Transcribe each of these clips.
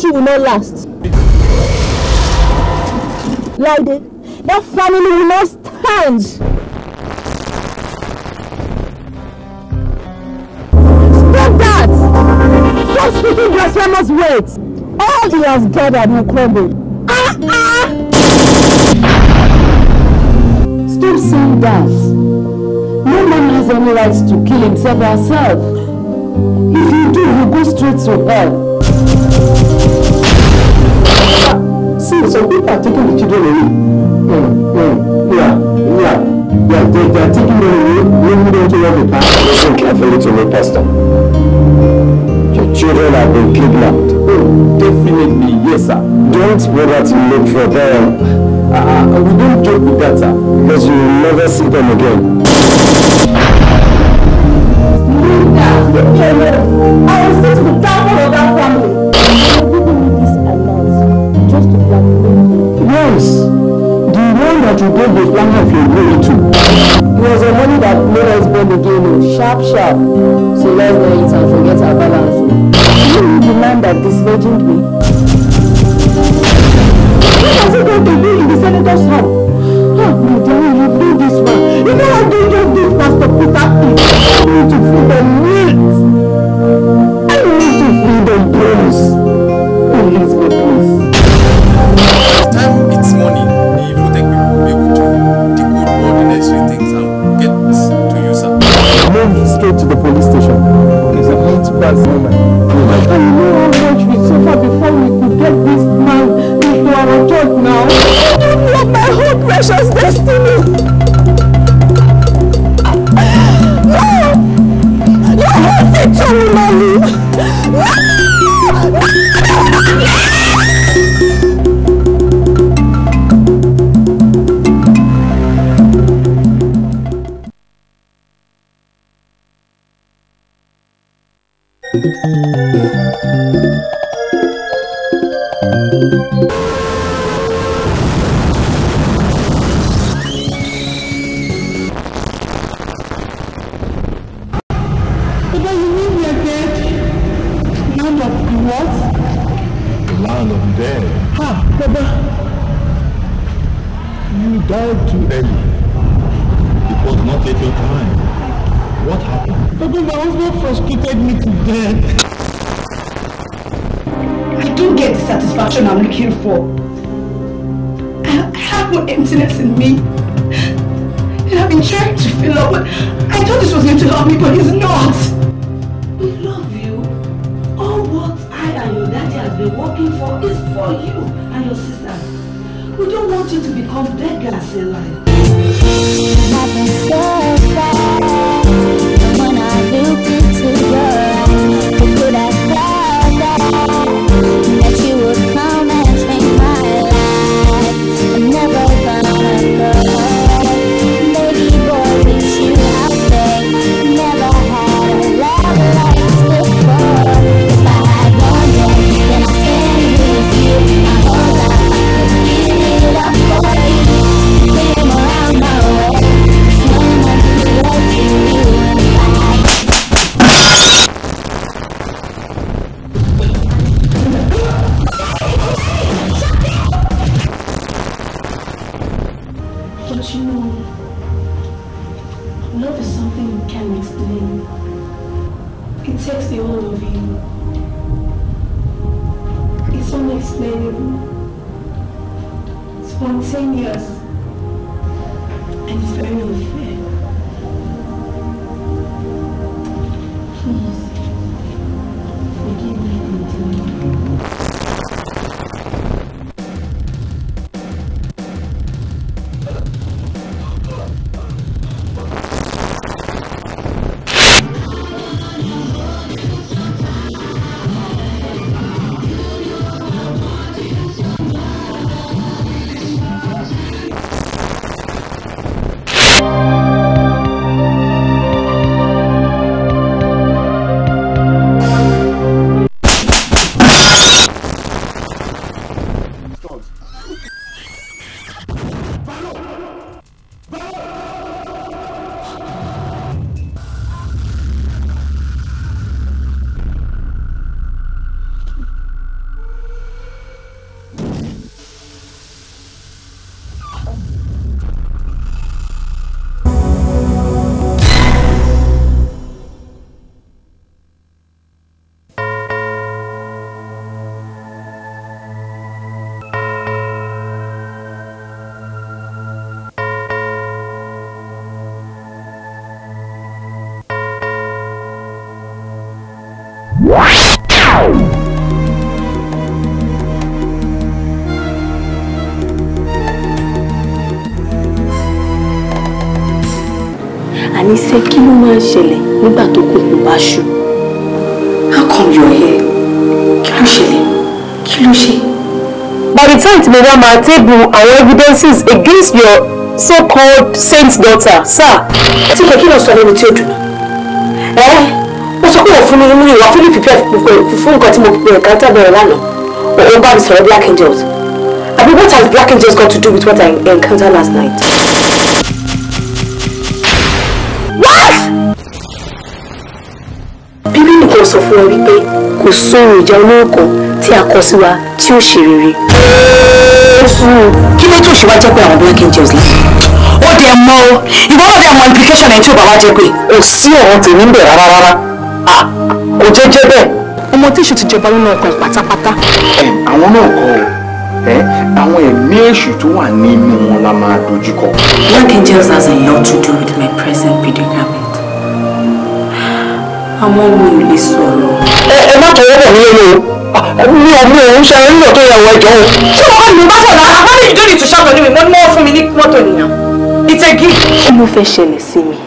marriage will not last. Lady, that family will not stand. Stop that! Stop speaking blasphemous words. All he has gathered will crumble. Stop saying that. No man has any right to kill himself or herself. If you do, you go straight to hell. See, some people are taking the children away. Yeah, they're taking them away. We don't have the power. Listen carefully to me, Pastor. Your children have been kidnapped. Oh, definitely, yes, sir. Don't bother to look for them. We don't joke with that, sir. Because you will never see them again. Linda, I will sit to the downfall of that family. I'm giving you this allowance just to blackmail you. Yes, the one that you gave the plan of your glory to. It was the money that made us born again. Sharp. So let's not eat and forget our balance. You the man that disvirgined me. What was it going to do in the senator's house? Oh, my dear, you do this one. You know what they just did, Pastor Peter? I need to feed them meat. I need to feed them praise. Please, please. Time it's money, the Infotech will be able to decode all the necessary things and get to you, sir. Move straight to the police station. It's a hate-pass moment. I know how much we suffer before we could get this man into our church now. I don't know my whole precious destiny. No! You have it to me, mommy! No! I'm looking for. I have no emptiness in me. And I've been trying to fill up, but I thought this was going to help me, but it's not. We love you. All what I and your daddy has been working for is for you and your sisters. We don't want you to become beggars in life. I've been so far, and when I looked into your eyes, who could I thought that you would come and change my life? I'm never gonna go, baby boy, with you I'll stay. Never had a love like this before. If I had one day, then I'll stand with you. My whole life I could give it up for you. Came around my way, smelling like you let you and But you know, love is something you can't explain. It takes the whole of you. It's unexplainable, spontaneous, and it's very unfair. Please, forgive me for doing it. Àní ṣé kí ló máa ń ṣẹlẹ̀ nígbà tó kúkú bá ṣú? How come you're here? Kí ló ṣẹlẹ̀? Kí ló ṣe? By the time tí mo bá máa table àwọn evidences against your so-called saint's daughter, sir. Tí kò kí lọ sọ lẹ́nu tí ó dùn. Mo sọ pé òfin mi ìwà fún mi prepare fún nǹkan tí mo pè ká tábẹ̀rẹ̀ lánàá. Òun bá mi sọ̀rọ̀ black angels. Àbí what has black angels got to do with what I encountered last night? Bíbélì kan sọ fún ẹ wípé kò sóhun ìjà olórúkọ tí a kọ sí wa tí ó ṣe rere. Kí ló tó ṣe wá jẹ́ pé àwọn black angels lè? Ó dẹ̀ mọ̀ o, ìwọ náà dẹ̀ mọ̀ implication ẹ̀ tí ó bá wá jẹ́ pé ò sí ọ̀rọ̀ tèmi ń bẹ̀ rárá. Kò jẹ́ bẹ́ẹ̀. Ọmọ tí èṣù ti jọba nínú ọkàn pátápátá. Àwọn náà kọ́ ọ. Àwọn ẹ̀mí èṣù tó wà nínú wọn la máa dojúkọ. Black angels has a lot to do with my present predicament. Àmọ́ mo ò lè sọ̀rọ̀. Ẹ má tọwọ́ bọ̀ mí lórí o. Mi ò ṣe nílò tó yẹ wọ ẹjọ́ o. Ṣé wọ́n kọ́ ni mo bá sọ̀rọ̀? Àwọn méjì tó ní ìtúṣà kan ní mi, mo ní wọ́n fún mi ní mọ́tò nìyàn. It's a gift. Kí ló fẹ́ ṣẹlẹ̀ sí mi?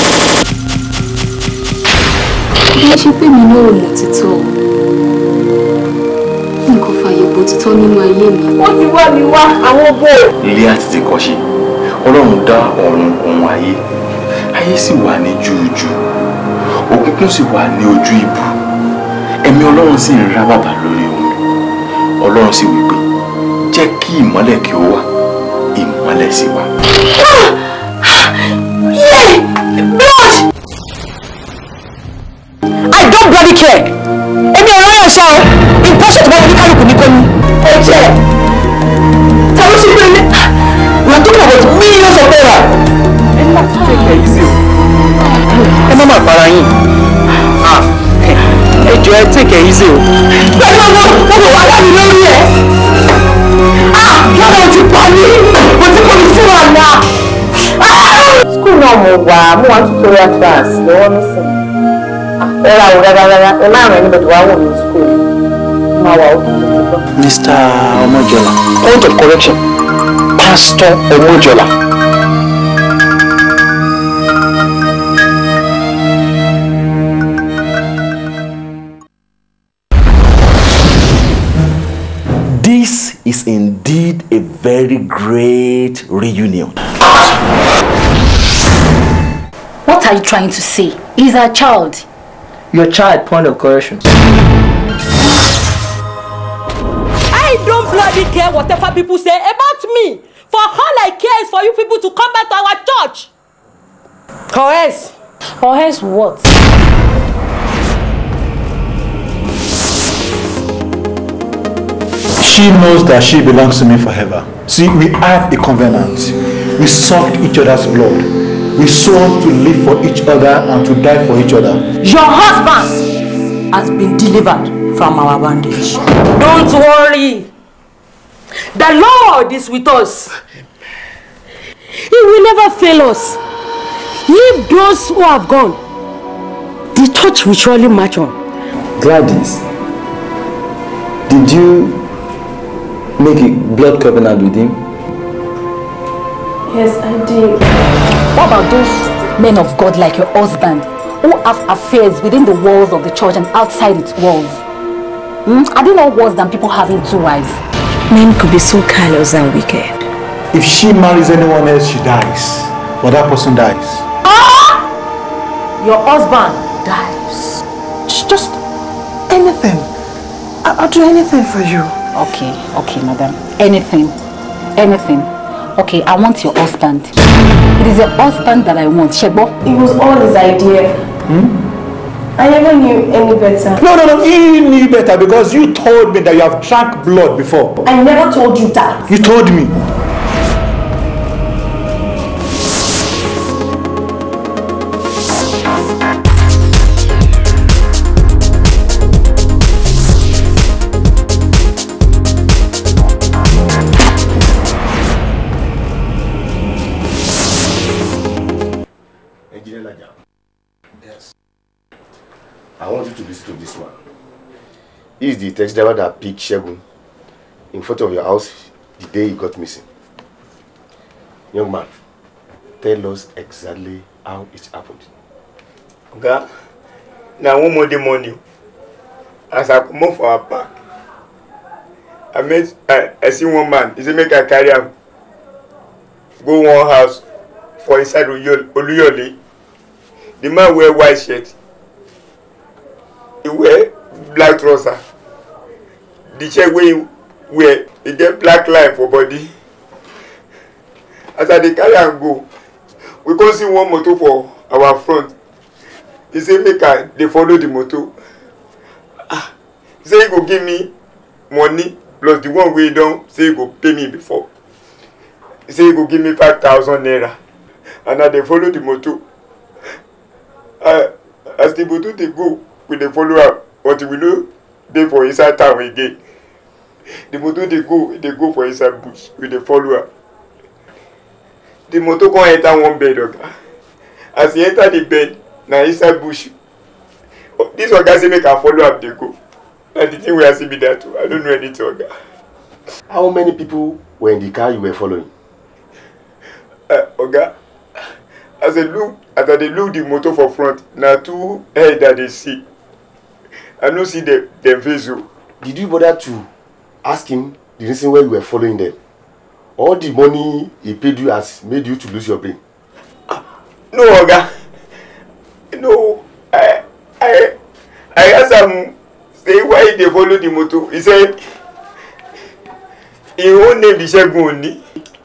Bí ṣe pé mi náà mọ̀ títọ́. Nǹkan fàyè bò títọ́ nínú ayé mi. Wọ́n ti wá mi wá àwọn ọgbọ́. Ilé àti ti kọ́ṣe, Ọlọ́run dá ọ̀run ohun ayé. Ayé sì wà ní júùjù. Òkùnkùn sì wà ní ojú ibù. Ẹ̀mí Ọlọ́run sì ń rá bàbà lórí omi. Ọlọ́run sì wí pé jẹ́ kí ìmọ́lẹ̀ kí ó wà. Ìmọ́lẹ̀ sì wà. Blood! I don't bloody care. Èmi ọ̀rọ̀ yẹn sọ ìbọ́sẹ̀ tó bá wọn ní kálukú ní kọ́ni. Ó jẹ́ tàbí sí pé ní we are talking about millions of naira. Ẹ má ti tẹ̀kẹ̀ yìí sí o. Ẹ má máa para yín. Ẹ jọ ẹ tẹ̀kẹ̀ yìí sí o. Pẹ̀lú ọmọ wa láti lórí ẹ̀. Lọ́dọ̀ ti pa mí, mo ti kọ́ mi fún àná. School náà mo wà tutorial class lọ́wọ́ nísìn. Ẹ ra òun rárá, ẹ má rìn níbi tó wá wò ní school. Máa wà ó tuntun tó tọ́. Mr. Omojola, point of correction, Pastor Omojola. This is indeed a very great reunion. What are you trying to say? He's our child. Your child, point of correction. I don't bloody care whatever people say about me. For all I care is for you people to come back to our church. Or else. Or else what? She knows that she belongs to me forever. See, we have a covenant. We sucked each other's blood. We swore to live for each other and to die for each other. Your husband has been delivered from our bondage. Don't worry. The Lord is with us. He will never fail us. Leave those who have gone. The church will surely march on. Gladys, did you make a blood covenant with him? Yes, I did. What about those men of God like your husband who have affairs within the walls of the church and outside its walls? Are they not worse than people having two wives? Men could be so callous and wicked. If she marries anyone else, she dies. But that person dies. Your husband dies. Just anything. I'll do anything for you. Okay, madam. Anything. Okay, I want your husband. It is your husband that I want, Shebo. It was all his idea. I never knew any better. No, you knew better because you told me that you have drank blood before. I never told you that. You told me. Yes. I want you to listen to this one. He is the taxi driver that picked Shegun in front of your house the day he got missing. Young man, tell us exactly how it happened. Okay. Now one more the morning, as I come for our park, I see one man. He say make I carry him go one house for inside Oluyole. The man wear white shirt. He wear black trouser. The shirt wey he wear, he get black line for body. As I dey carry am go, we come see one motor for our front. He say make I dey follow the motor. He say he go give me money plus the one wey he don say he go pay me before. He say he go give me 5,000 naira. And I dey follow the motor. As the motor dey go, we dey follow am until we no dey for inside town again. The motor dey go for inside bush. We dey follow am. The motor come enter one bed, oga. As he enter the bed, na inside bush. This oga say make I follow am dey go. Na the thing wey I see be that too. I don't know anything, oga. How many people were in the car you were following? Oga, as I dey look the motor for front, na two head that dey see. I no see them face o. Did you bother to ask him the reason why you were following them? All the money he paid you has made you to lose your brain? No, oga. No, I asked him say why they follow the motor. He said he own name is Shegun only.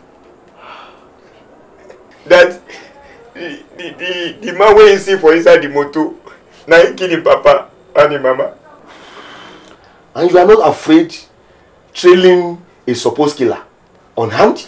That the man wey he see for inside the motor, na he kill him papa and him mama. And you are not afraid trailing a supposed killer unharmed?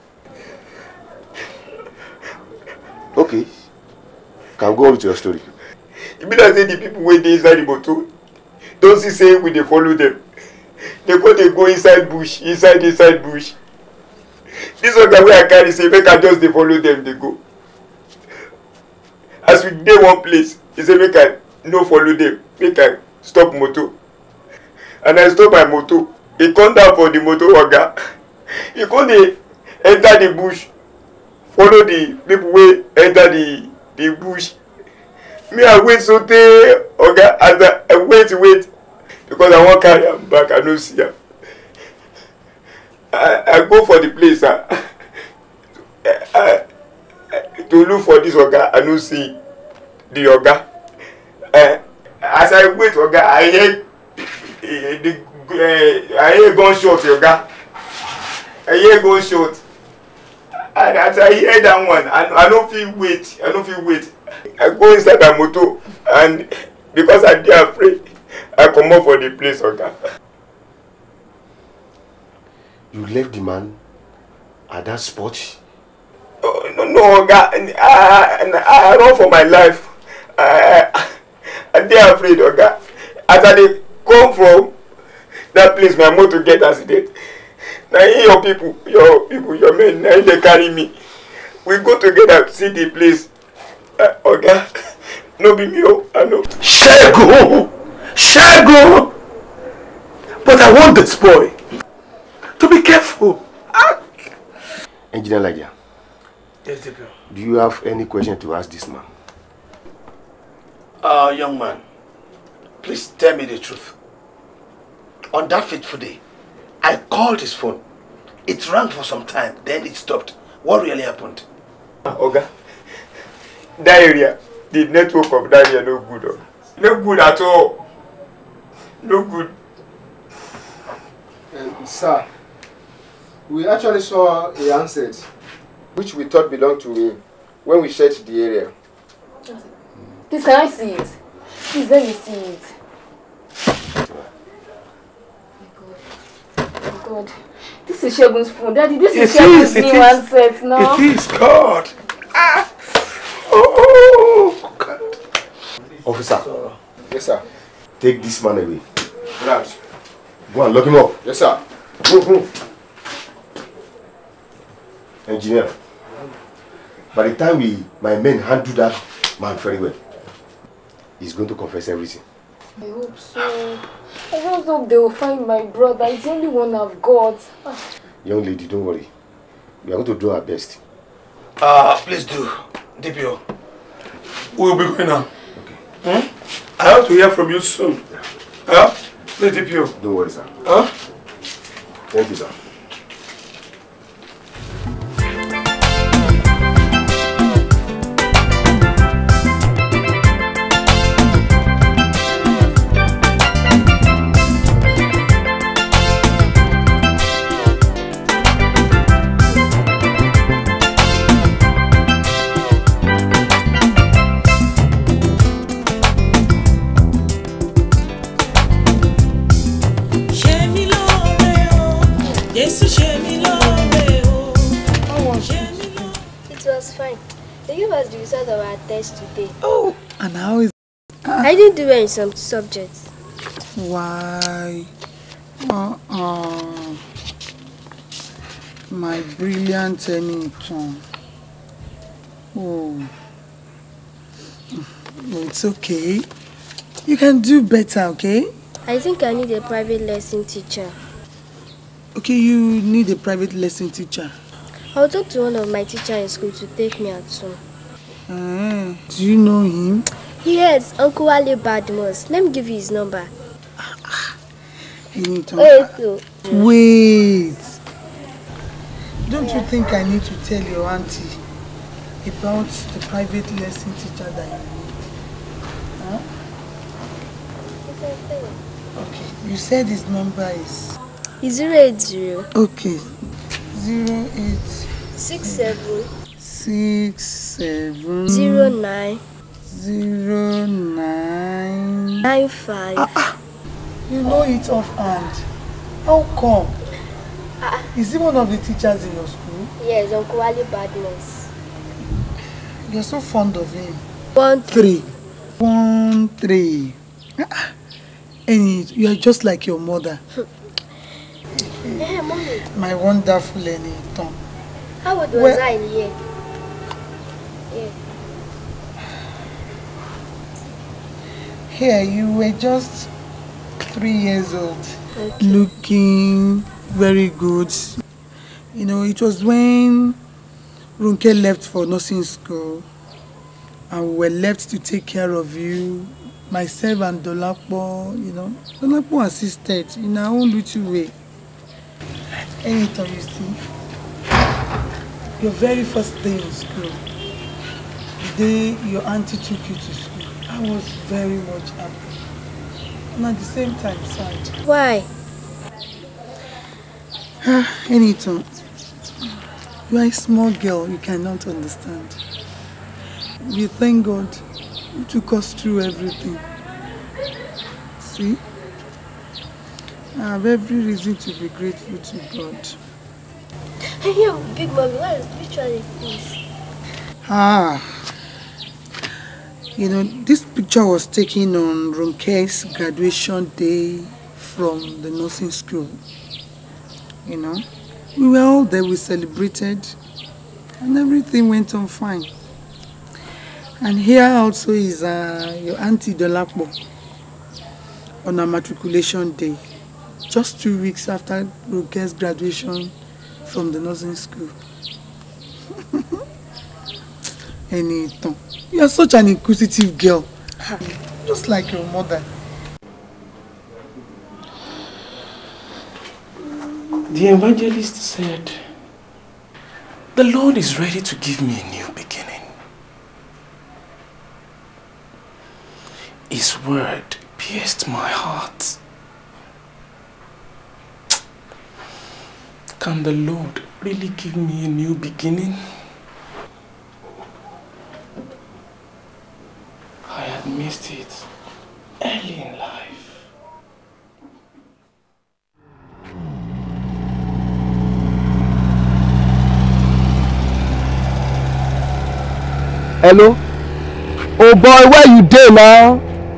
Okay, can go on with your story. E be like say the people wey dey inside the motor don see say we dey follow them. They go inside bush, inside bush. This oga wey I carry say make I just dey follow them dey go. As we dey one place, he say make I no follow them, make I stop motor. And I stop my motor. He come down for the motor, oga. He come dey enter the bush, follow the people wey enter the bush. Me I wait so tey, oga, as I wait because I wan carry am back. I no see am. I go for the place to look for this oga. I no see the oga. As I wait, oga, I hear gunshot, oga. I hear gunshot. And as I hear that one, I don't feel wait. I go inside my motor, and because I dey afraid, I come up for the place, oga. You left the man at that spot? Oh, no, oga. I run for my life. I dey afraid, oga. As I dey come from that place, my motor get accident. Now your men, now they carry me. We go together to see the place. Oga, no be me, I know. Shegun! But I want this boy to be careful. Engineer Lagia. Yes, DPO. Do you have any question to ask this man? Young man, please tell me the truth. On that fateful day, I called his phone. It rang for some time, then it stopped. What really happened? Oga, that area, the network of that area no good. Oga. No good at all. No good. Sir, we actually saw a handset which we thought belonged to him when we searched the area. Please, can I see it? Please, let me see it. Oh God. This is Shegun's phone. Daddy, this is Shegun's new handset now. It is God. Oh, God. Officer. Yes, sir. Take this man away. Right. Go and lock him up. Yes, sir. Engineer. By the time my men handle that man very well, he's going to confess everything. I hope so. I just hope they will find my brother. It's the only one I've got. Young lady, don't worry. We are going to do our best. Please do. DPO. We'll be going now. Okay. I hope to hear from you soon. Please, DPO. Don't worry, sir. Thank you, sir. The result of our test today. Oh, and how is I didn't do well in some subjects. Why? My brilliant Ennington. Oh, it's okay. You can do better, okay? I think I need a private lesson teacher. Okay, you need a private lesson teacher. I'll talk to one of my teachers in school to take me out soon. Do you know him? Yes, Uncle Wale Badmus. Let me give you his number. Wait. Don't you think I need to tell your auntie about the private lesson teacher that you need? Huh? Okay, you said his number is? 080. Okay. 08 67 67 09 09 95. You know it offhand. How come? Is he one of the teachers in your school? Yes, Uncle Wale Badmus. You're so fond of him. 13. 13. And you are just like your mother. Yeah, Mommy. My wonderful Ennington. How old was I in here? Yeah. Here, you were just 3 years old. Okay. Looking very good. You know, it was when Runke left for nursing school and we were left to take care of you. Myself and Dolapo, you know. Dolapo assisted in our own little way. Anytime you see, your very first day in school, the day your auntie took you to school, I was very much happy. And at the same time sad. Why? Anytime, you are a small girl, you cannot understand. We thank God who took us through everything. See? I have every reason to be grateful to God. Hey, Big Mommy, what is literally this? You know, this picture was taken on Runke's graduation day from the nursing school. You know, we were all there, we celebrated, and everything went on fine. And here also is your auntie Dolapo on her matriculation day, just 2 weeks after Runke's graduation from the nursing school. Ennington, you are such an inquisitive girl, just like your mother. The evangelist said, the Lord is ready to give me a new beginning. His word pierced my heart. Can the Lord really give me a new beginning? I had missed it early in life. Hello? Oh boy, where you dey now?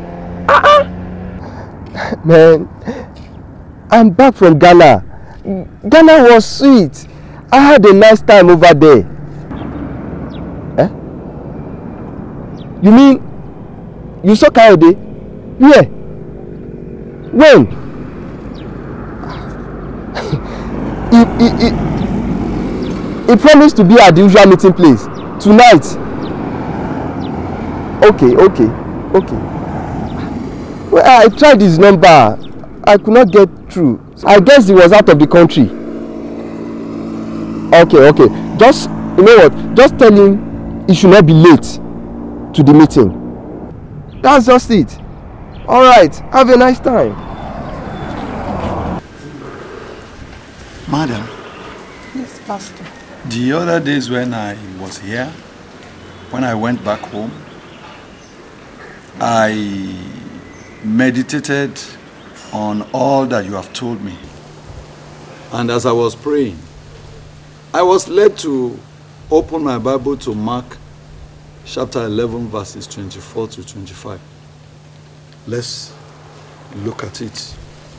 Man, I'm back from Ghana. Ghana was sweet. I had a nice time over there. Eh? You mean you saw Kayode? Where? When? He promised to be at the usual meeting place tonight. Okay. Well, I tried his number. I could not get through. I guess he was out of the country. Okay. Just, you know what? Just tell him he should not be late to the meeting. That's just it. All right. Have a nice time. Madam. Yes, Pastor. The other days when I was here, when I went back home, I meditated on all that you have told me. And as I was praying, I was led to open my Bible to Mark chapter 11 verses 24 to 25. Let's look at it.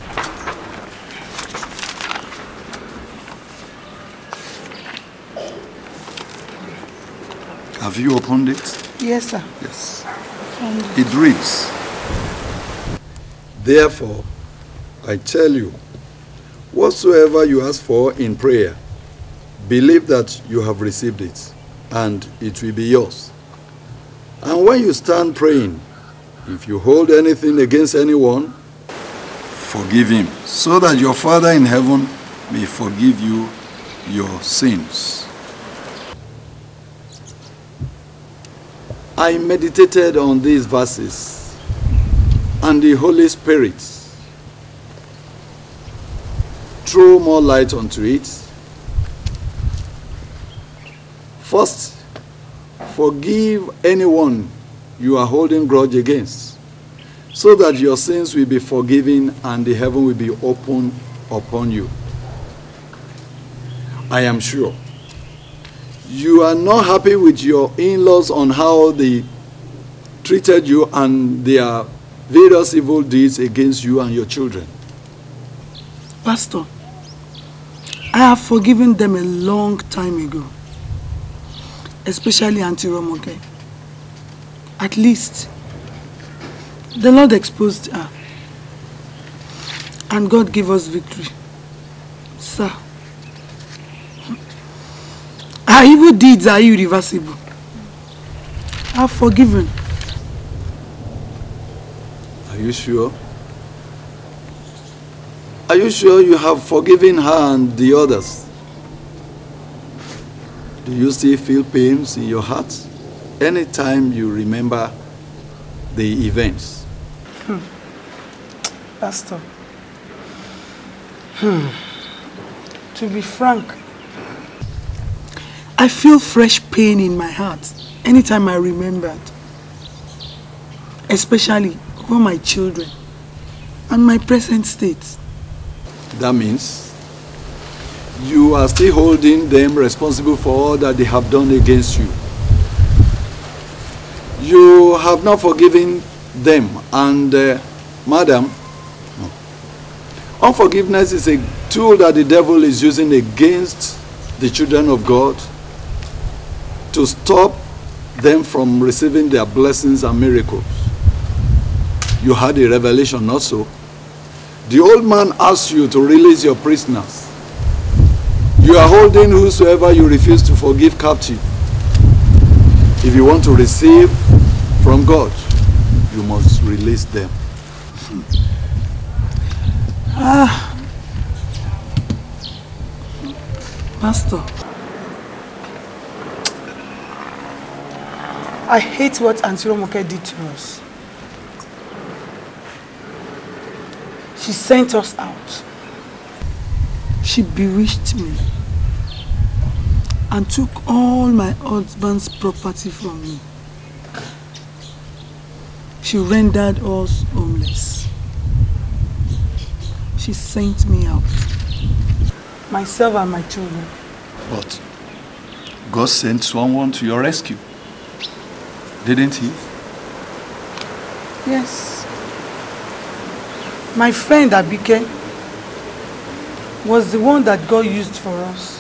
Have you opened it? Yes, sir. Yes. It reads, "Therefore, I tell you, whatsoever you ask for in prayer, believe that you have received it, and it will be yours. And when you stand praying, if you hold anything against anyone, forgive him, so that your Father in heaven may forgive you your sins." I meditated on these verses, and the Holy Spirit threw more light onto it. First, forgive anyone you are holding grudge against, so that your sins will be forgiven and the heaven will be open upon you. I am sure you are not happy with your in-laws on how they treated you and their various evil deeds against you and your children. Pastor, I have forgiven them a long time ago, especially Auntie Romoke. At least, the Lord exposed her, and God gave us victory. Sir, our evil deeds are irreversible. I have forgiven. Are you sure? Are you sure you have forgiven her and the others? Do you still feel pains in your heart anytime you remember the events? Pastor, to be frank, I feel fresh pain in my heart anytime I remember it, especially over my children and my present state. That means you are still holding them responsible for all that they have done against you. You have not forgiven them, and madam, unforgiveness is a tool that the devil is using against the children of God to stop them from receiving their blessings and miracles. You had a revelation, not so? The old man asked you to release your prisoners. You are holding whosoever you refuse to forgive captive. If you want to receive from God, you must release them. Pastor, I hate what Auntie Romoke did to us. She sent us out. She bewitched me and took all my husband's property from me. She rendered us homeless. She sent me out, myself and my children. But God sent someone to your rescue, didn't he? Yes. My friend Abike was the one that God used for us.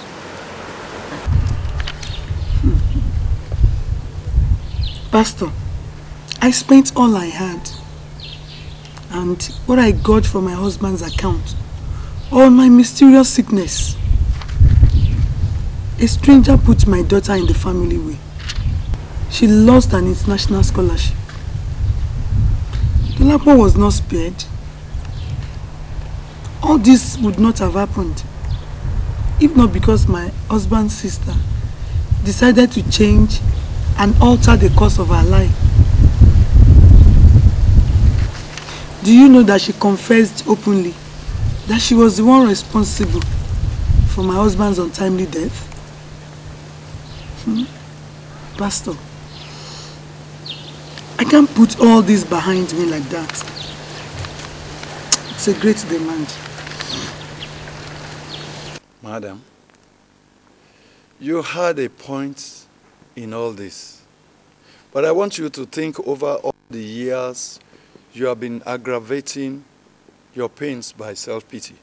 Pastor, I spent all I had and what I got from my husband's account, or my mysterious sickness. A stranger put my daughter in the family way. She lost an international scholarship. Dolapo was not spared. All this would not have happened if not because my husband's sister decided to change and alter the course of her life. Do you know that she confessed openly that she was the one responsible for my husband's untimely death? Pastor, I can't put all this behind me like that. It's a great demand. Madam, you had a point in all this. But I want you to think over all the years you have been aggravating your pains by self-pity.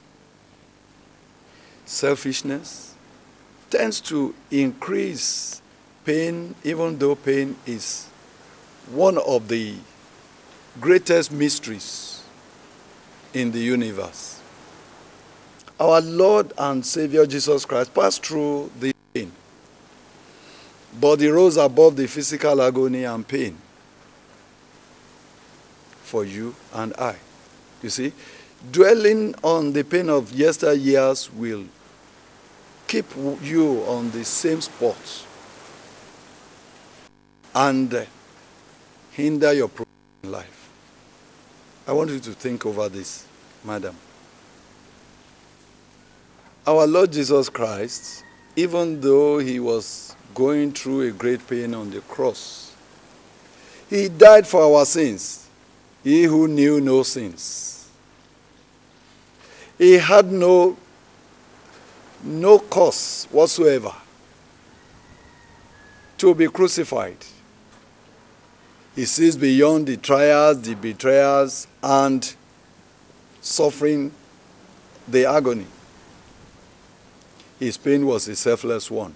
Selfishness tends to increase pain, even though pain is one of the greatest mysteries in the universe. Our Lord and Savior Jesus Christ passed through the pain, but he rose above the physical agony and pain for you and I. You see, dwelling on the pain of yesteryears will keep you on the same spot and hinder your progress in life. I want you to think over this, madam. Our Lord Jesus Christ, even though he was going through a great pain on the cross, he died for our sins, he who knew no sins. He had no cause whatsoever to be crucified. He sees beyond the trials, the betrayals, and suffering the agony. His pain was a selfless one.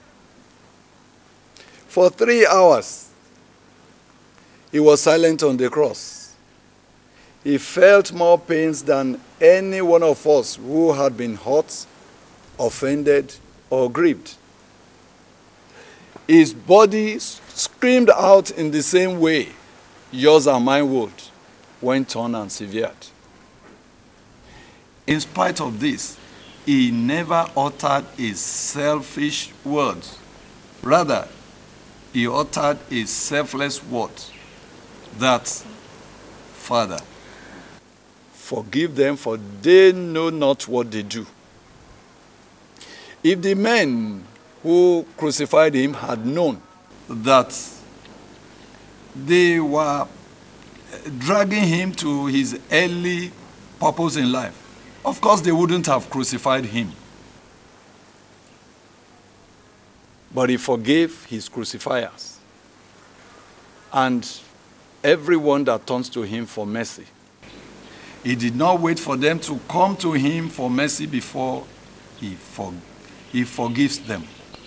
For 3 hours, he was silent on the cross. He felt more pains than any one of us who had been hurt, offended, or grieved. His body screamed out in the same way yours and mine would when torn and severed. In spite of this, he never uttered a selfish word. Rather, he uttered a selfless word that, Father, forgive them, for they know not what they do. If the men who crucified him had known that they were dragging him to his early purpose in life, of course they wouldn't have crucified him. But he forgave his crucifiers and everyone that turns to him for mercy. He did not wait for them to come to him for mercy before he forgives them.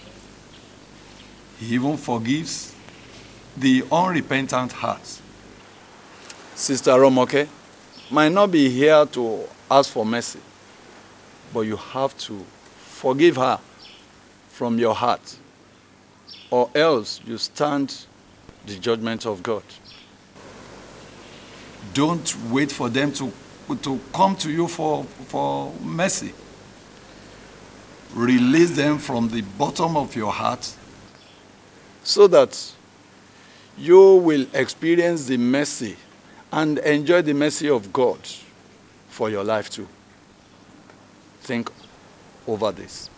He even forgives the unrepentant heart. Sister Romoke might not be here to ask for mercy, but you have to forgive her from your heart, or else you stand the judgment of God. Don't wait for them to come to you for mercy. Release them from the bottom of your heart so that you will experience the mercy and enjoy the mercy of God for your life too. Think over this.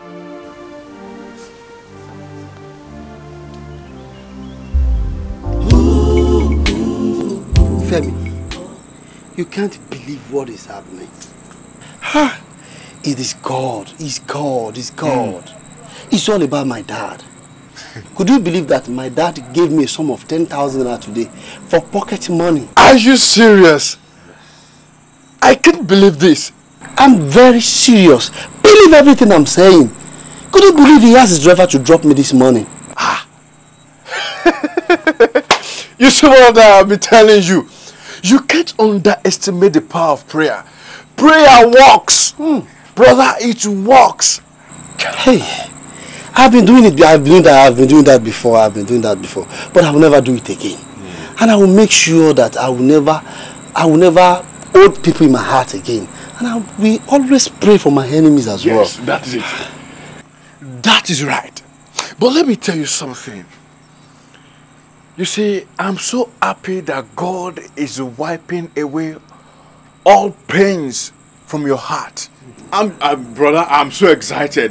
Femi, you can't believe what is happening. It is God. It's God. It's God. It's all about my dad. Could you believe that my dad gave me a sum of 10,000 naira today for pocket money? Are you serious? I can't believe this. I'm very serious. Believe everything I'm saying. Could you believe he asked his driver to drop me this morning? You see what I've been telling you? You can't underestimate the power of prayer. Prayer works. Brother, it works. Hey, I've been doing it. I've been doing that before. But I will never do it again. And I will make sure that I will never hold people in my heart again. And I will always pray for my enemies as well. Yes, that is it. That is right. But let me tell you something. You see, I'm so happy that God is wiping away all pains from your heart. Brother, I'm so excited.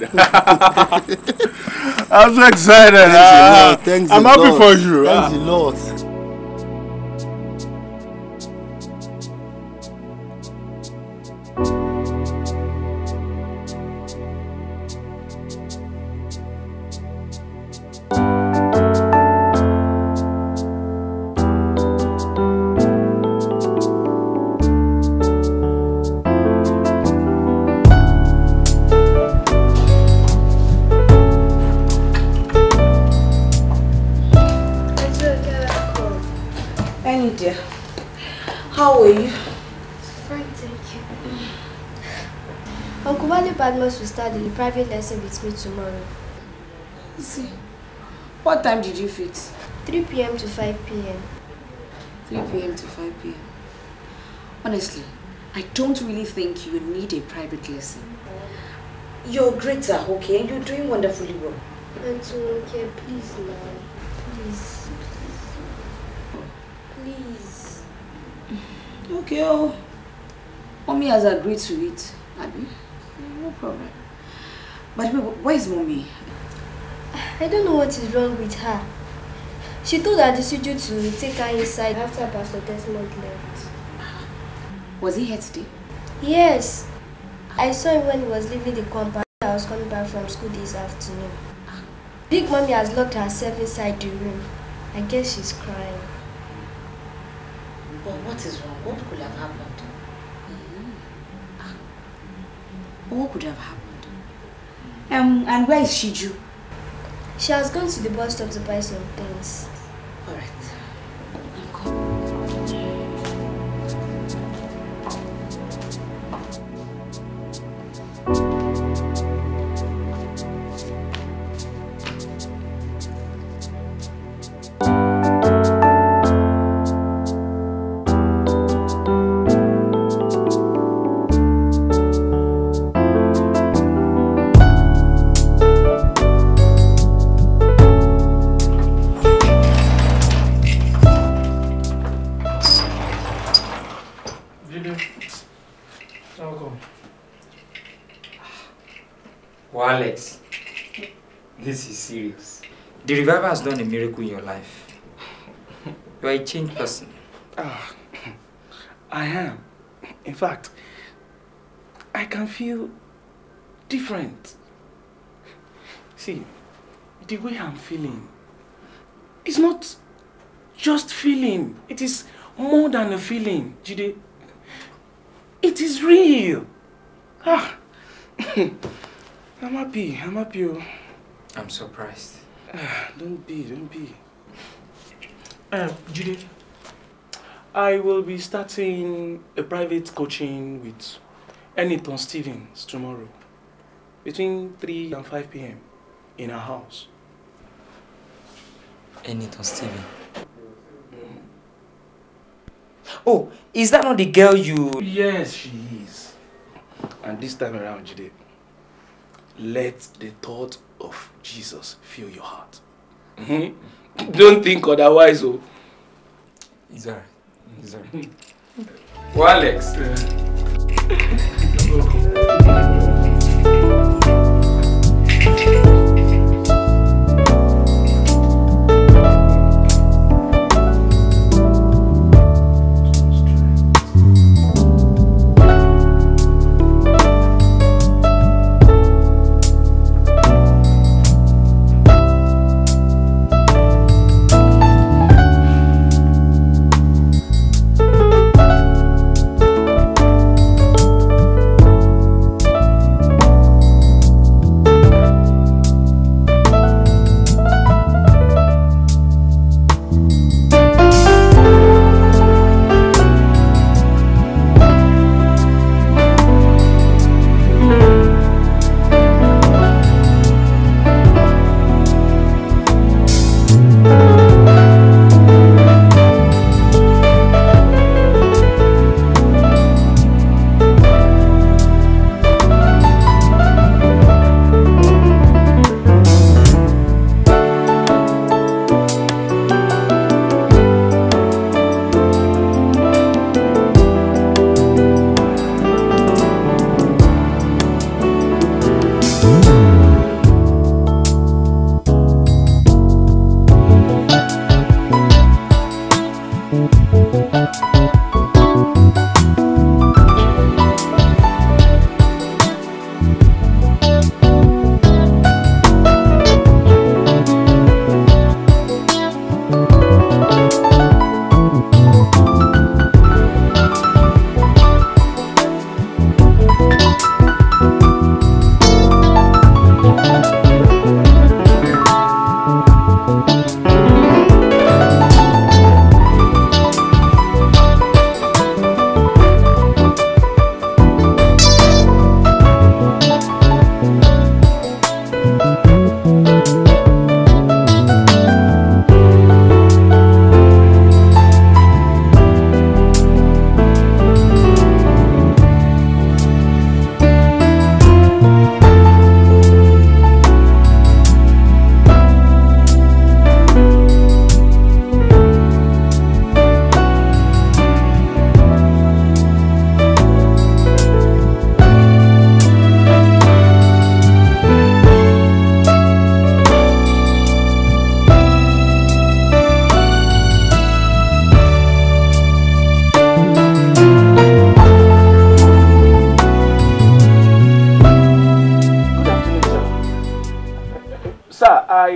I'm so excited. Thanks I'm happy for you. Thanks a lot. Badmus will start the private lesson with me tomorrow. See, what time did you fix? 3 p.m. to 5 p.m. 3 p.m. to 5 p.m. Honestly, I don't really think you need a private lesson. You're great, okay? And you're doing wonderfully well. Auntie, okay, please now. Please. Please. Okay, oh. Mommy has agreed to it, Abby. No problem. But where is Mommy? I don't know what is wrong with her. She told her decision to take her inside after Pastor Desmond left. Was he here today? Yes. I saw him when he was leaving the compound. I was coming back from school this afternoon. Big Mommy has locked herself inside the room. I guess she's crying. But what is wrong? What could have happened? What could have happened? And where is Shiju? She has gone to the bus stop to buy some things. Alright. Alex, this is serious. The revival has done a miracle in your life. You are a changed person. I am. In fact, I can feel different. See, the way I'm feeling, it's not just feeling. It is more than a feeling, Jide. It is real. I'm happy. I'm surprised. Don't be. Jide, I will be starting a private coaching with Eniton Stevens tomorrow between 3 and 5 p.m. in our house. Eniton Stevens? Oh, is that not the girl you... Yes, she is. And this time around, Jide, let the thought of Jesus fill your heart. Don't think otherwise, oh. It's alright. Well, Alex.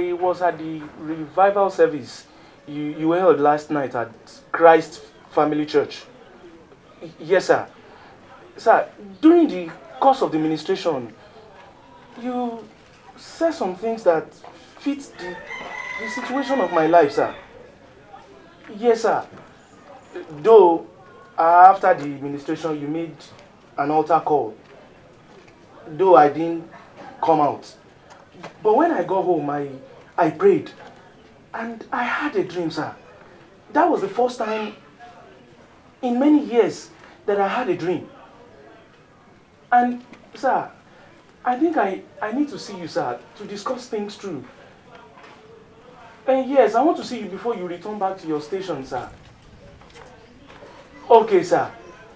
I was at the revival service you held last night at Christ Family Church. Yes, sir. Sir, during the course of the ministration, you said some things that fit the situation of my life, sir. Yes, sir. Though, after the ministration, you made an altar call. Though I didn't come out. But when I got home, I prayed. And I had a dream, sir. That was the first time in many years that I had a dream. And, sir, I think I need to see you, sir, to discuss things through. And yes, I want to see you before you return back to your station, sir. Okay, sir.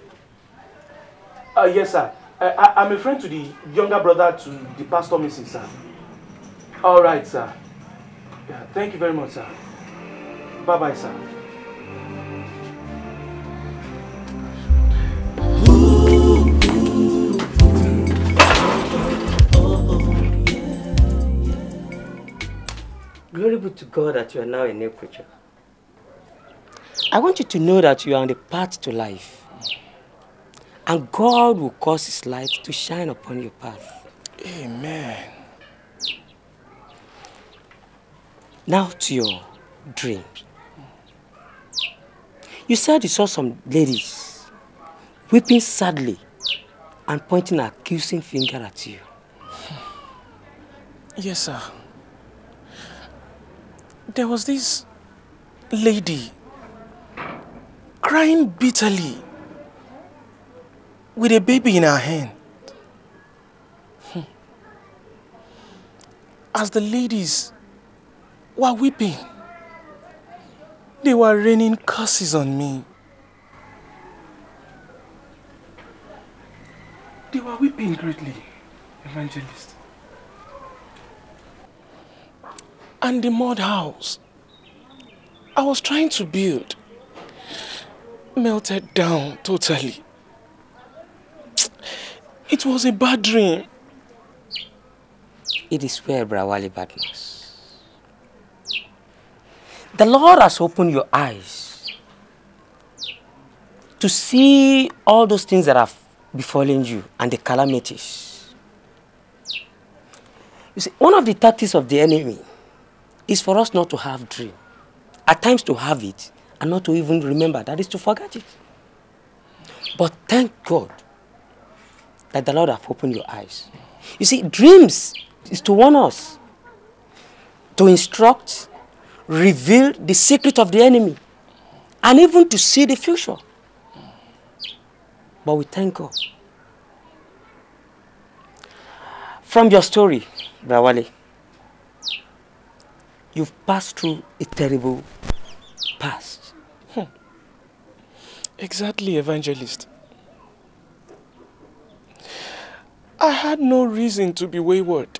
Yes, sir. I'm a friend to the younger brother to the pastor, Mrs. Sir. All right, sir. Yeah, thank you very much, sir. Bye-bye, sir. Glory be to God that you are now a new creature. I want you to know that you are on the path to life. And God will cause His light to shine upon your path. Amen. Now to your dream. You said you saw some ladies weeping sadly and pointing an accusing finger at you. Yes, sir. There was this lady crying bitterly with a baby in her hand. As the ladies were weeping, they were raining curses on me. They were weeping greatly, evangelist. And the mud house I was trying to build melted down totally. It was a bad dream. It is well, Brawali Badness. The Lord has opened your eyes to see all those things that have befallen you and the calamities. You see, one of the tactics of the enemy is for us not to have dream. At times to have it and not to even remember, that is to forget it. But thank God that the Lord has opened your eyes. You see, dreams is to warn us, to instruct, reveal the secret of the enemy, and even to see the future. But we thank God. From your story, Brawali, you've passed through a terrible past. Exactly, evangelist. I had no reason to be wayward.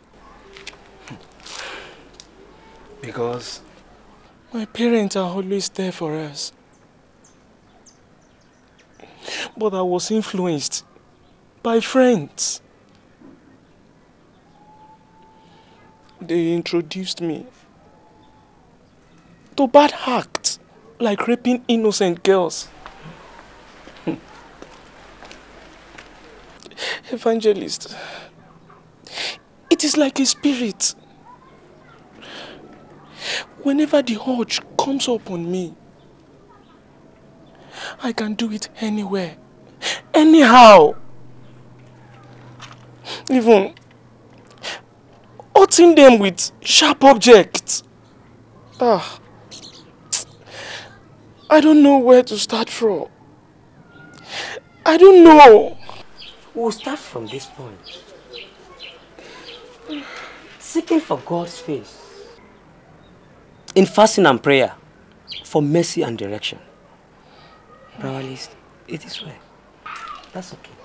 Because my parents are always there for us. But I was influenced by friends. They introduced me to bad acts like raping innocent girls. Evangelist, it is like a spirit. Whenever the urge comes up on me, I can do it anywhere, anyhow. Even hurting them with sharp objects. I don't know where to start from. I don't know. We'll start from this point. Seeking for God's face. In fasting and prayer for mercy and direction. Brawali, it is well. That's okay.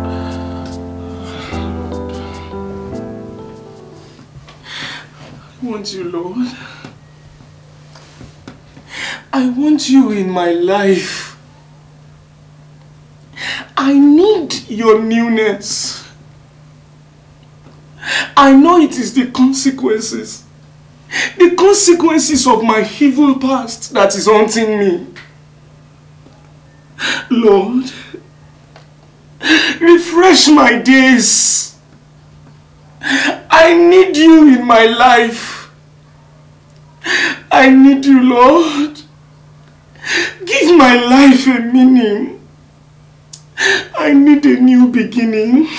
I want you, Lord. I want you in my life. I need your newness. I know it is the consequences of my evil past that is haunting me. Lord, refresh my days. I need you in my life. I need you, Lord. Give my life a meaning. I need a new beginning.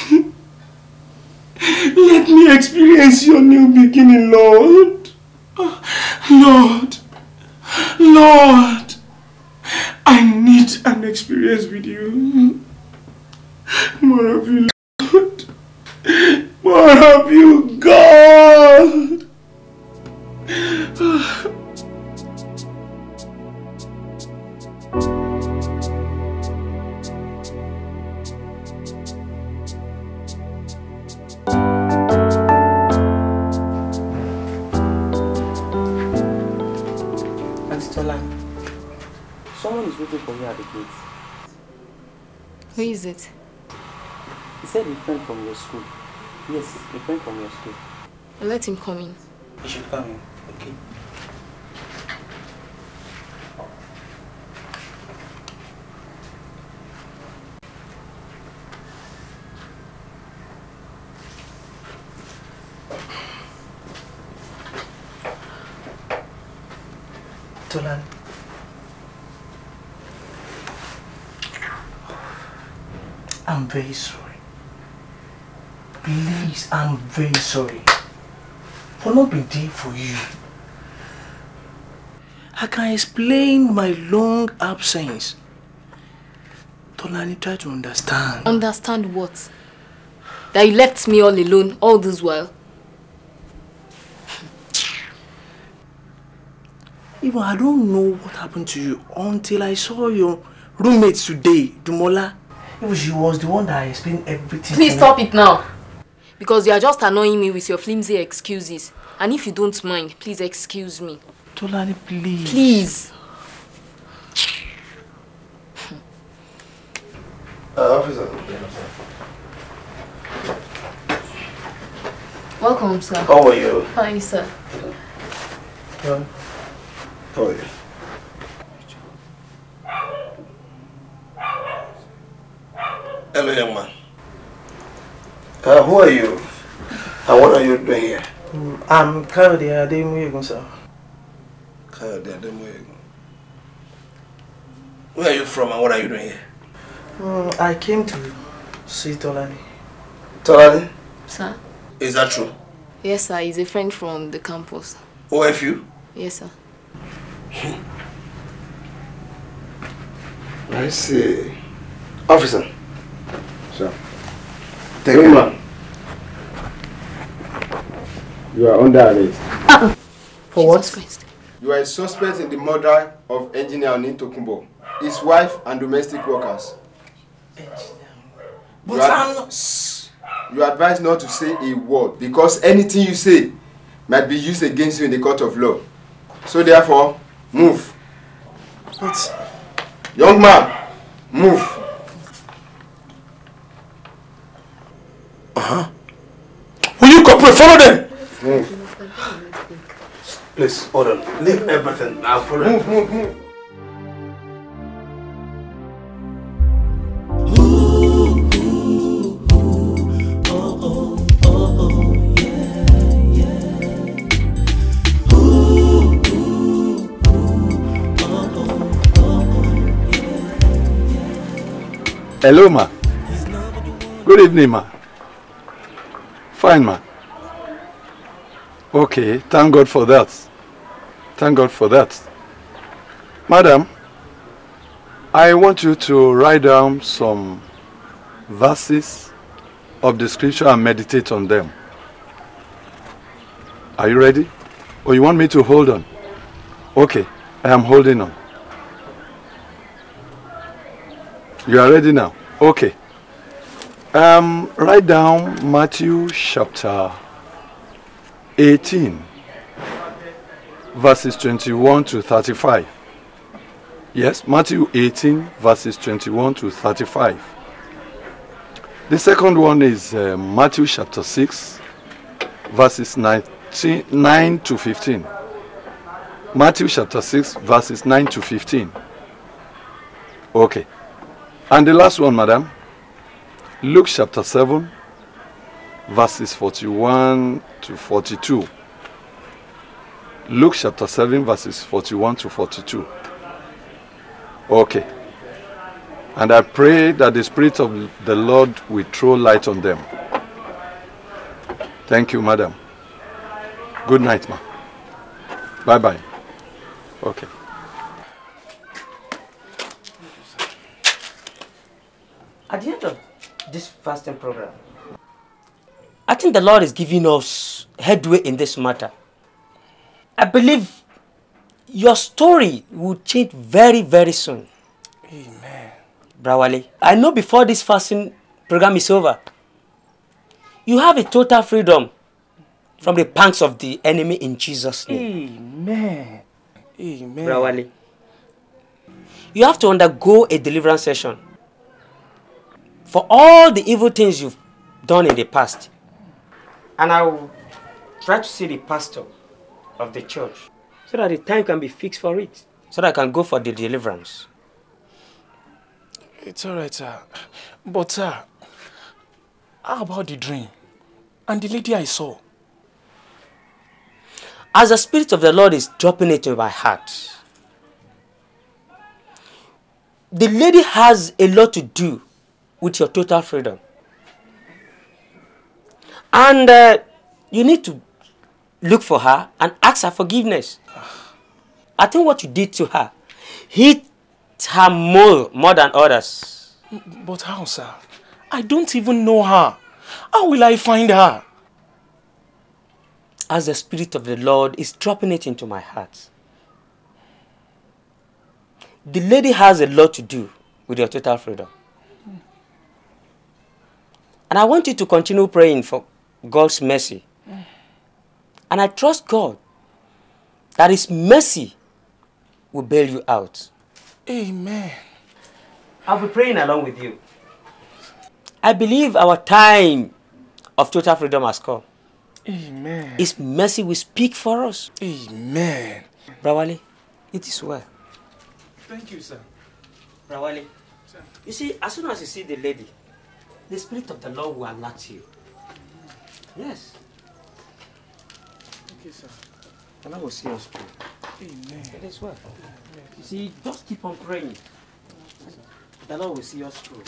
Let me experience your new beginning, Lord. Lord, I need an experience with you. More of you, Lord. More of you, God. Someone is waiting for you at the gate. Who is it? He said a friend from your school. Yes, a friend from your school. Let him come in. He should come in, okay? Tolan. I'm very sorry. Please, I'm very sorry for not being there for you. I can explain my long absence. Tolani, try to understand. Understand what? That you left me all alone all this while? Even I don't know what happened to you until I saw your roommate today, Dumola. Even she was the one that explained everything. Please stop it now. Because you are just annoying me with your flimsy excuses. And if you don't mind, please excuse me. Tolani, please. Please. Officer. Welcome, sir. How are you? Fine, sir. How are you? Hello, young man. Who are you? And what are you doing here? I'm Kayode Ademuyegun, sir. Kayode Ademuyegun. Where are you from and what are you doing here? I came to see Tolani. Tolani? Sir? Is that true? Yes, sir. He's a friend from the campus. OFU? Yes, sir. I see. Officer. Sir. Take it, man. You are under arrest. For what? You are a suspect in the murder of Engineer Oni Tokumbo, his wife and domestic workers. You are advised not to say a word because anything you say might be used against you in the court of law. So therefore, move. But young man, move. Will you cooperate? Follow them. Please, hold on. Leave everything. I'll follow. Move. Hello, ma. Good evening, ma. Fine, ma. Okay, thank God for that. Thank God for that. Madam, I want you to write down some verses of the scripture and meditate on them. Are you ready? Or you want me to hold on? Okay, I am holding on. You are ready now? Okay. Write down Matthew chapter 18 verses 21 to 35. Yes, Matthew 18, verses 21 to 35. The second one is Matthew chapter 6, verses 9 to 15. Matthew chapter 6, verses 9 to 15. Okay. And the last one, madam, Luke chapter 7, verses 41 to 42. Luke chapter 7, verses 41 to 42. Okay. And I pray that the Spirit of the Lord will throw light on them. Thank you, madam. Good night, ma. Bye-bye. Okay. At the end of this fasting program, I think the Lord is giving us headway in this matter. I believe your story will change very, very soon. Amen. Brawale, I know before this fasting program is over, you have a total freedom from the pangs of the enemy in Jesus' name. Amen. Amen. Brawale, you have to undergo a deliverance session for all the evil things you've done in the past. And I will try to see the pastor of the church so that the time can be fixed for it, so that I can go for the deliverance. It's alright, sir. But, sir, how about the dream and the lady I saw? As the Spirit of the Lord is dropping it in my heart, the lady has a lot to do with your total freedom. And you need to look for her and ask her forgiveness. I think what you did to her hit her more than others. But how, sir? I don't even know her. How will I find her? As the Spirit of the Lord is dropping it into my heart, the lady has a lot to do with your total freedom. And I want you to continue praying for God's mercy. And I trust God that His mercy will bail you out. Amen. I'll be praying along with you. I believe our time of total freedom has come. Amen. His mercy will speak for us. Amen. Brawale, it is well. Thank you, sir. Brawale, you see, as soon as you see the lady, the Spirit of the Lord will alert you. Yes. Okay, sir. And I will see us through. Amen. It is well. You see, just keep on praying. The Lord will see us through.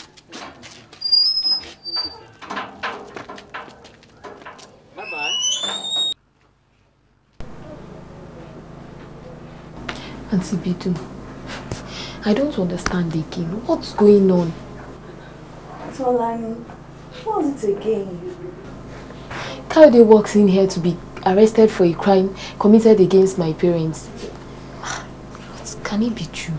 Bye-bye. Auntie Bidu, I don't understand again. What's going on? Tolani, what was it again? Kayode walks in here to be arrested for a crime committed against my parents. What can it be true?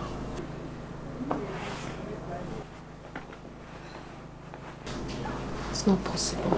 It's not possible.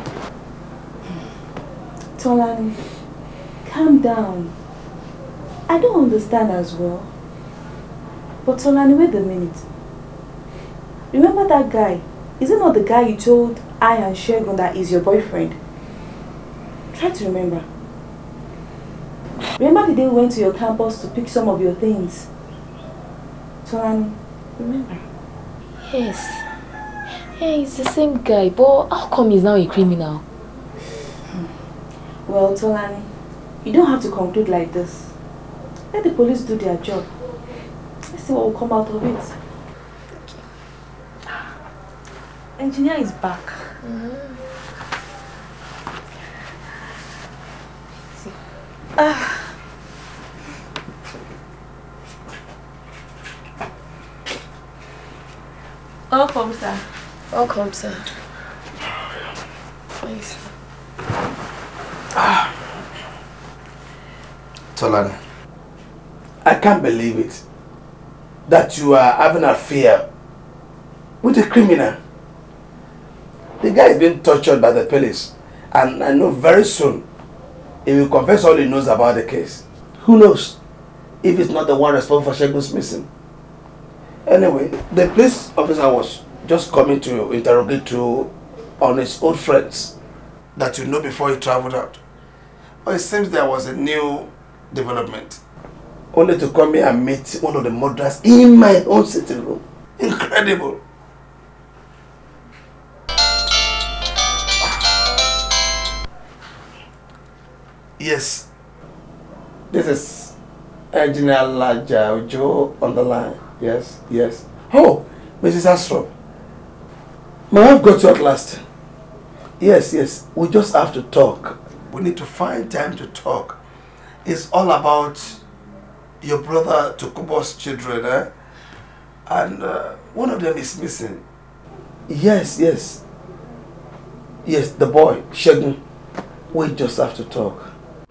Tolani, calm down. I don't understand as well. But Tolani, wait a minute. Remember that guy? Is it not the guy you told I and Shegun that is your boyfriend? Try to remember. Remember the day we went to your campus to pick some of your things? Tolani, remember? Yes. Yeah, he's the same guy, but how come he's now a criminal? Well, Tolani, you don't have to conclude like this. Let the police do their job. Let's see what will come out of it. Engineer is back. Welcome, sir. Welcome, sir. Thanks. Tolani, I can't believe it that you are having an affair with a criminal. The guy is being tortured by the police, and I know very soon he will confess all he knows about the case. Who knows if it's not the one responsible for Shegun's missing. Anyway, the police officer was just coming to interrogate you on his old friends that you know before he traveled out. But it seems there was a new development. Only to come here and meet one of the murderers in my own sitting room. Incredible. Yes. This is Engineer Laja Ojo on the line. Yes, yes. Oh, Mrs. Astro. My wife got you at last. Yes, yes. We just have to talk. We need to find time to talk. It's all about your brother Tokubo's children, eh? And one of them is missing. Yes, yes. Yes, the boy, Shegun. We just have to talk.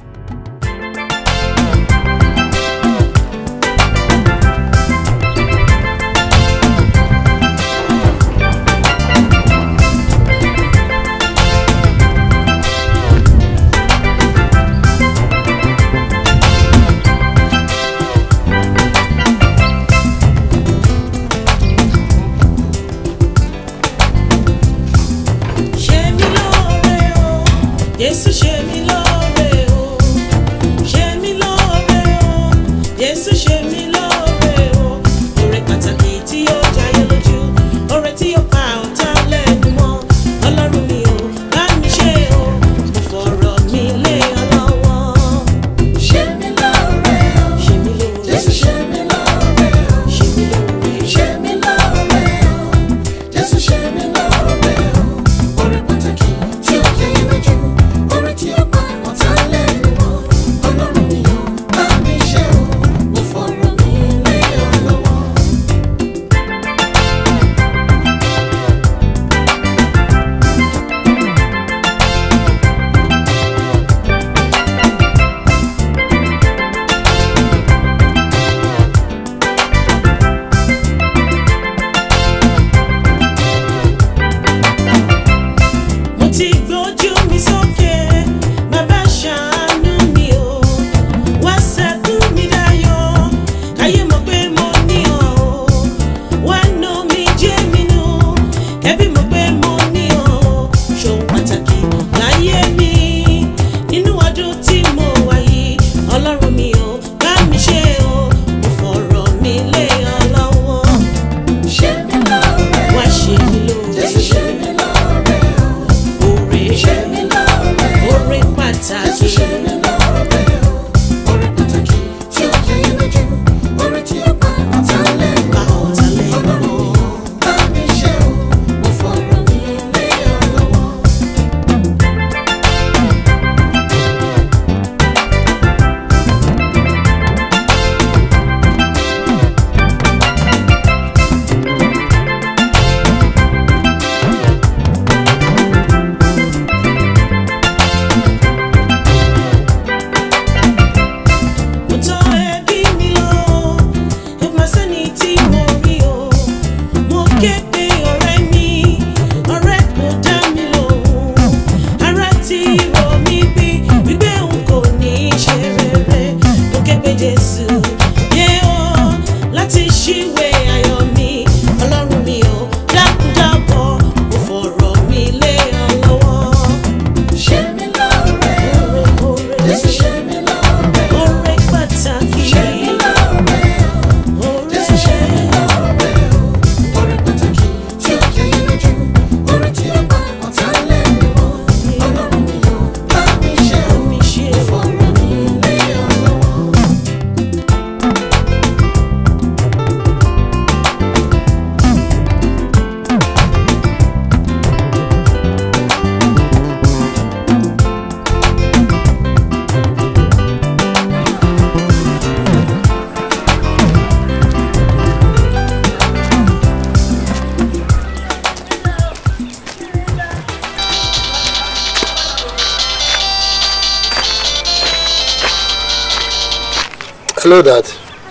Hello, Dad.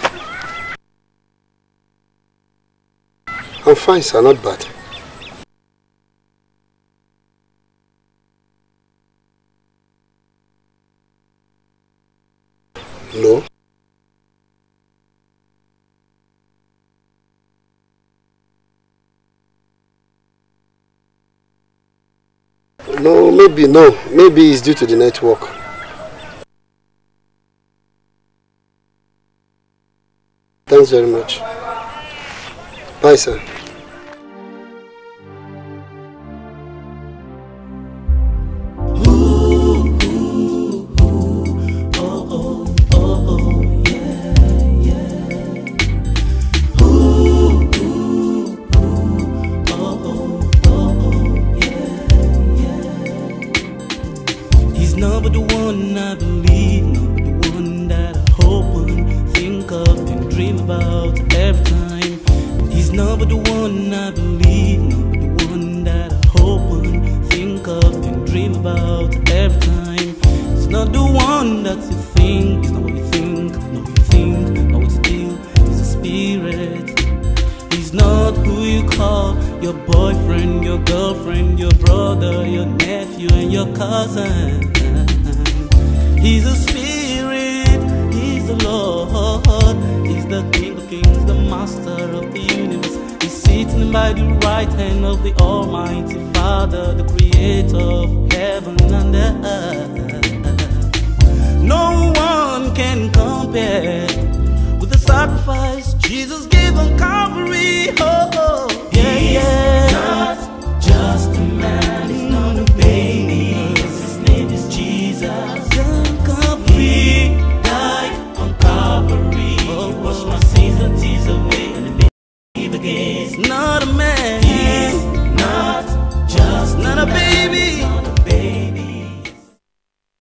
I'm fine, sir, not bad. No. No, maybe it's due to the network. Thanks very much. Bye, sir. He's not but the one I believe, not but the one that I hope and think of and dream about every time. He's not but the one I believe, not but the one that I hope and think of and dream about every time. It's not the one that you think, it's not what you think, not what you think, not what you do. It's a spirit. He's not who you call your boyfriend, your girlfriend, your brother, your nephew, and your cousin. He's a spirit, he's the Lord, he's the King of Kings, the Master of the universe. He's sitting by the right hand of the Almighty Father, the Creator of heaven and